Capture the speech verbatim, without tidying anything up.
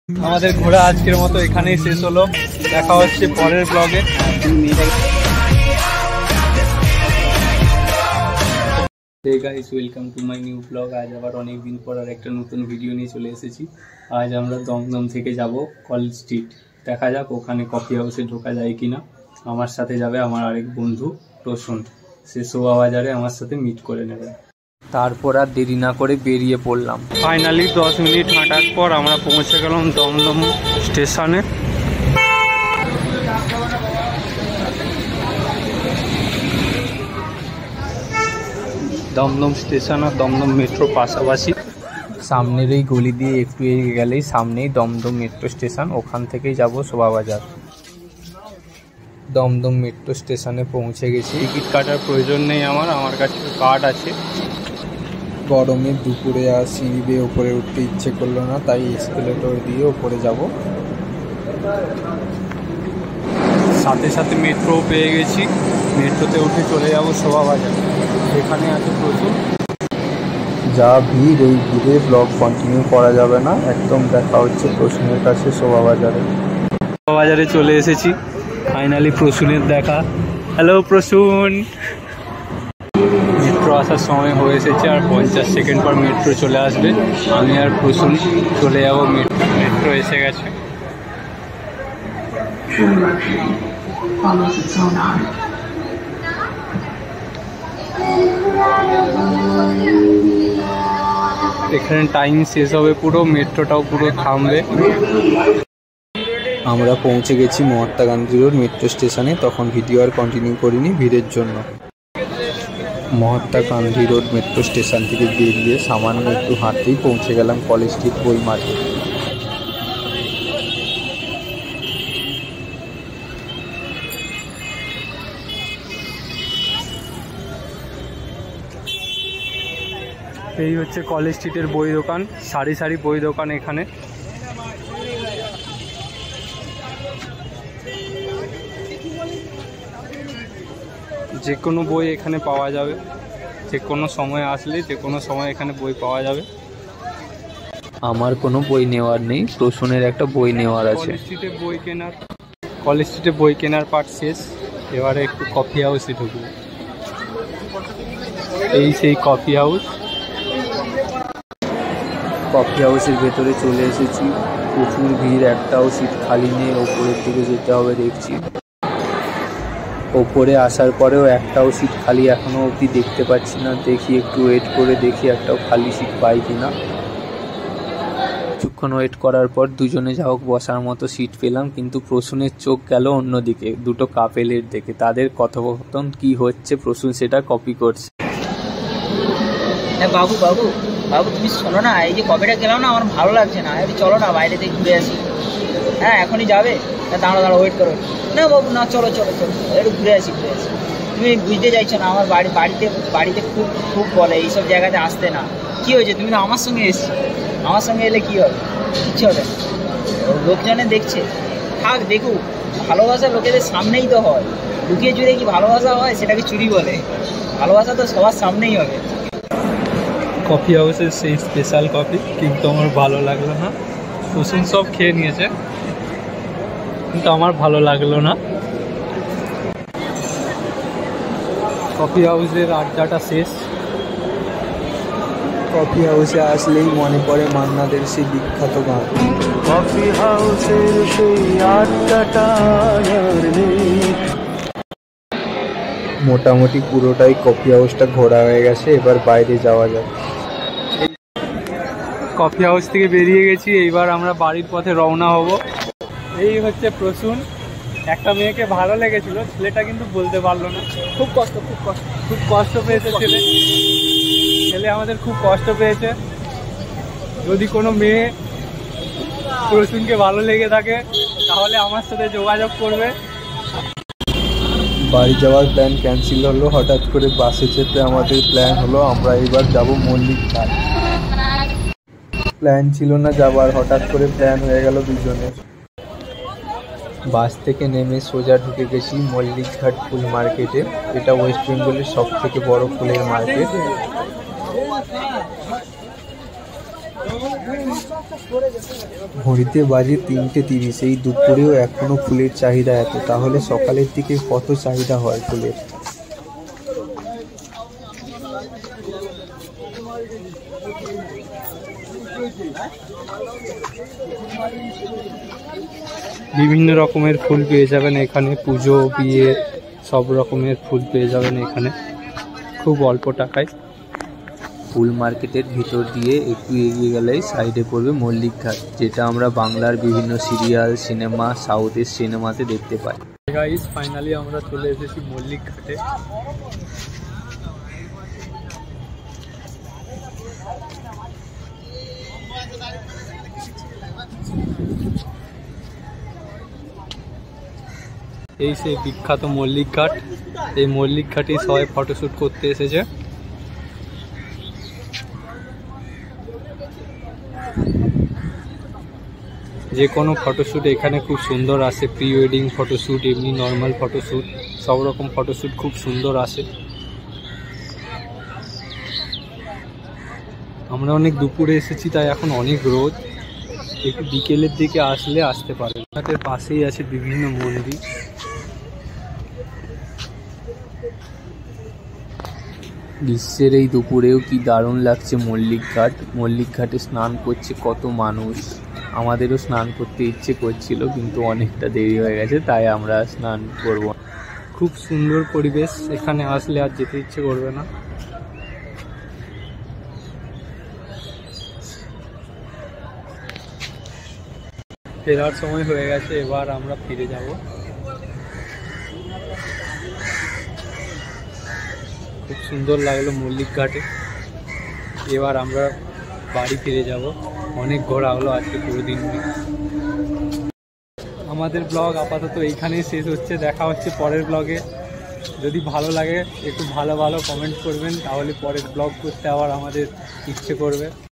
আমাদের ঘোরা আজকের মতো এখানেই শেষ হলো। দেখা হচ্ছে পরের ব্লগে। Hey guys, welcome to my new blog. আজ আবার অনেক দিন পর আর একটা নতুন ভিডিও নিয়ে চলে এসেছি। আজ আমরা দমদম থেকে যাব কলেজ স্ট্রিট। দেখা যাক ওখানে কফি হাউসে ঢোকা যায় কিনা। আমার সাথে যাবে আমার আরেক বন্ধু প্রসূন। সে শোভা বাজারে আমার সাথে মিট করে নেবে। তারপর আর দেরি না করে বেরিয়ে পড়লাম। ফাইনালি দশ মিনিট হাঁটার পর আমরা পৌঁছে গেলাম দমদম স্টেশনে। দমদম স্টেশন আর দমদম মেট্রো পাশাপাশি। সামনের এই গলি দিয়ে একটু এগিয়ে গেলেই সামনেই দমদম মেট্রো স্টেশন। ওখান থেকেই যাব শোভা বাজার। দমদম মেট্রো স্টেশনে পৌঁছে গেছি। টিকিট কাটার প্রয়োজন নেই আমার, আমার কাছে কার্ড আছে। গরমের দুপুরে আর সিঁড়ি বেয়ে ওপরে উঠতে ইচ্ছে করলো না, তাই এসকেলেটর দিয়ে ওপরে যাব। সাথে সাথে মেট্রো পেয়ে গেছি। মেট্রোতে উঠে চলে যাব শোভা বাজার। এখানে আছে প্রচুর যা ভিড়, এই ভিড়ে ব্লগ কন্টিনিউ করা যাবে না। একদম দেখা হচ্ছে প্রসূনের কাছে শোভা বাজারে। শোভা বাজারে চলে এসেছি। ফাইনালি প্রসূনের দেখা। হ্যালো প্রসূন। মেট্রো আসার সময় হয়ে এসেছে, আর পঞ্চাশ সেকেন্ড পর মেট্রো চলে আসবে। আমি আর প্রসূন চলে যাবো মেট্রো। মেট্রো এসে গেছে। এখানে টাইম শেষ হবে পুরো, মেট্রোটাও পুরো থামবে। আমরা পৌঁছে গেছি মহাত্মা গান্ধী রোড মেট্রো স্টেশনে। তখন ভিডিও আর কন্টিনিউ করিনি ভিড়ের জন্য। Mahatma Gandhi road metro station থেকে বেরিয়ে সামান্য একটু হাঁটতেই পৌঁছে গেলাম কলেজ স্ট্রিট বই মার্কেট। এই হচ্ছে কলেজ স্ট্রিটের বই দোকান। সারি সারি বই দোকান এখানে। যে কোনো বই এখানে পাওয়া যাবে। যে কোনো সময় আসলে যে কোনো সময় এখানে বই পাওয়া যাবে। আমার কোনো বই নেওয়ার নেই, প্রসূনের একটা বই নেওয়ার আছে। কলেজ স্ট্রিটে বই কেনার কলেজ স্ট্রিটে বই কেনার পার্ট শেষ। এবারে একটু কফি হাউসে ঢুকবো। এই সেই কফি হাউস। কফি হাউসের ভেতরে চলে এসেছি। প্রচুর ভিড়, একটাও সিট খালি নেই। ওপরের দিকে যেতে হবে দেখছি। ওপরে আসার পরেও একটাও সিট খালি এখনো অবধি দেখতে পাচ্ছি না। দেখি একটু ওয়েট করে দেখি একটাও খালি সিট পাই কিনা। কিছুক্ষণ ওয়েট করার পর দুজনে যা হোক বসার মতো সিট পেলাম, কিন্তু প্রসূনের চোখ গেল অন্যদিকে, দুটো কাপেলের দিকে। তাদের কথোপকথন কি হচ্ছে প্রসূন সেটা কপি করছে। হ্যাঁ বাবু বাবু বাবু তুমি শোনো না, এই যে কফিটা খেলাম না, আমার ভালো লাগছে না। একটু চলো না বাইরে থেকে ঘুরে আসি। হ্যাঁ এখনই যাবে? দাঁড়া দাঁড়া ওয়েট করো। না বাবু না, চলো চলো চলো একটু ঘুরে আসি ঘুরে আসি তুমি বুঝতে চাইছো না, আমার বাড়ি বাড়িতে বাড়িতে খুব খুব বলে এইসব জায়গাতে আসতে না। কি হয়েছে? তুমি তো আমার সঙ্গে এসছো, আমার সঙ্গে এলে কি হবে? কিচ্ছু হবে না। লোকজনে দেখছে, থাক দেখুক। ভালোবাসা লোকেদের সামনেই তো হয়, লুকিয়ে চুরিয়ে কি ভালোবাসা হয়? সেটাকে চুরি বলে। ভালোবাসা তো সবার সামনেই হবে। কফি হাউসের সেই স্পেশাল কফি কিন্তু আমার ভালো লাগলো না। প্রসূন সব খেয়ে নিয়েছে কিন্তু আমার ভালো লাগলো না। কফি হাউসের আড্ডাটা শেষ। কফি হাউসে আসলেই মনে পড়ে মান্নাদের সেই বিখ্যাত গান। কফি হাউসের সেই আড্ডাটা মোটামুটি পুরোটাই কফি হাউসটা ঘোরা হয়ে গেছে। এবার বাইরে যাওয়া যাক। কফি হাউস থেকে বেরিয়ে গেছি, এইবার আমরা বাড়ির পথে রওনা হব। এই হচ্ছে প্রসূন। একটা মেয়েকে ভালো লেগেছিল, ছেলেটা কিন্তু বলতে পারলো না। খুব কষ্ট খুব কষ্ট খুব কষ্ট পেয়েছে ছেলে ছেলে আমাদের খুব কষ্ট পেয়েছে। যদি কোনো মেয়ে প্রসূনকে ভালো লেগে থাকে তাহলে আমার সাথে যোগাযোগ করবে। বাড়ি যাওয়ার প্ল্যান ক্যান্সেল হলো। হঠাৎ করে বাসে চেপে আমাদের প্ল্যান হলো আমরা এবার যাব মল্লিক ঘাট। প্ল্যান ছিল না যাবার, হঠাৎ করে প্ল্যান হয়ে গেল দুজনের। বাস থেকে নেমে সোজা ঢুকে গেছি মল্লিক ঘাট ফুল মার্কেটে। এটা ওয়েস্ট বেঙ্গলের সব থেকে বড় ফুলের মার্কেট। ঘড়িতে বাজে তিনটে তিরিশ, এই দুপুরেও এখনো ফুলের চাহিদা এত, তাহলে সকালের দিকে কত চাহিদা হয় ফুলের। বিভিন্ন রকমের ফুল পেয়ে যাবেন এখানে, পুজো বিয়ে সব রকমের ফুল পেয়ে যাবেন এখানে খুব অল্প টাকায়। ফুল মার্কেটের ভিতর দিয়ে একটু এগিয়ে গেলেই সাইডে পড়বে মল্লিক ঘাট, যেটা আমরা বাংলার বিভিন্ন সিরিয়াল, সিনেমা, সাউথের সিনেমাতে দেখতে পাই। গাইস ফাইনালি আমরা চলে এসেছি মল্লিক ঘাটে। এই সেই বিখ্যাত মল্লিক ঘাট। এই মল্লিক ঘাটে সবাই ফটোশ্যুট করতে এসেছে। যে কোনো ফটোশ্যুট এখানে খুব সুন্দর আসে, প্রি ওয়েডিং ফটোশ্যুট, এমনি নর্মাল ফটোশ্যুট, সব রকম ফটোশ্যুট খুব সুন্দর আসে। আমরা অনেক দুপুরে এসেছি তাই এখন অনেক রোদ, একটু বিকেলের দিকে আসলে আসতে পারেন। ঘাটের পাশেই আছে বিভিন্ন মন্দির। গ্রীষ্মের এই দুপুরেও কি দারুণ লাগছে মল্লিক ঘাট। মল্লিক ঘাটে স্নান করছে কত মানুষ। আমাদেরও স্নান করতে ইচ্ছে করছিল, কিন্তু অনেকটা দেরি হয়ে গেছে, তাই আমরা স্নান করব। খুব সুন্দর পরিবেশ, এখানে আসলে আর যেতে ইচ্ছে করবে না। ফেরার সময় হয়ে গেছে, এবার আমরা ফিরে যাব। খুব সুন্দর লাগলো মল্লিক ঘাটে। এবার আমরা বাড়ি ফিরে যাব। অনেক ঘোরা হলো আজকে পুরো দিন। আমাদের ব্লগ আপাতত এইখানেই শেষ হচ্ছে। দেখা হচ্ছে পরের ব্লগে। যদি ভালো লাগে একটু ভালো ভালো কমেন্ট করবেন, তাহলে পরের ব্লগ করতে আবার আমাদের ইচ্ছে করবে।